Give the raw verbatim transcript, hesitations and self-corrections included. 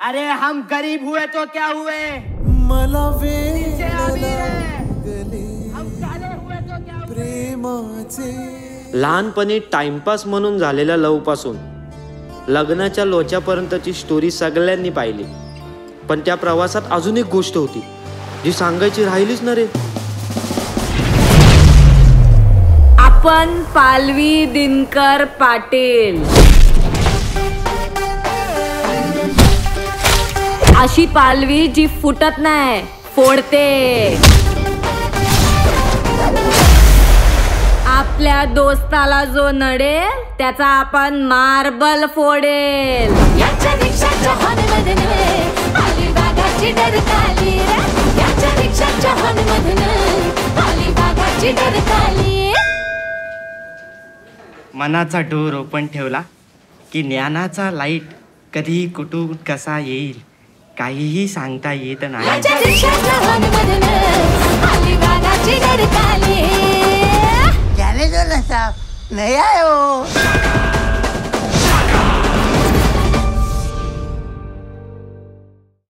अरे हम गरीब हुए तो क्या हुए, मला नीचे अमीर है। गले हम काले हुए तो क्या हुए। प्रेमाचे लहानपणी टाइमपास म्हणून झालेल्या लव पासून लग्नाच्या लोच्यापर्यंतची स्टोरी सगळ्यांनी पाहिली, पण त्या प्रवासात अजून एक गोष्ट होती जी सांगायची राहिलीच ना रे. आपण पालवी दिनकर पाटील, अशी पालवी जी फुटत नाही, फोडते. आपल्या दोस्ताला जो नडेल त्याचा आपण मार्बल फोडेल. याच्या रिक्षाच्या हॉर्नमधून अलिबागाची डरकाली रे, याच्या रिक्षाच्या हॉर्नमधून अलिबागाची डरकाली. मनाचा डोर ओपन ठेवला की ज्ञानाचा लाईट कधी कुठून कसा येईल काहीही सांगता येत नाही. याच्या रिक्षाच्या हॉर्नमधून अलिबागाची डरकाली. जाने दो ना साहब, नहीं आए हो.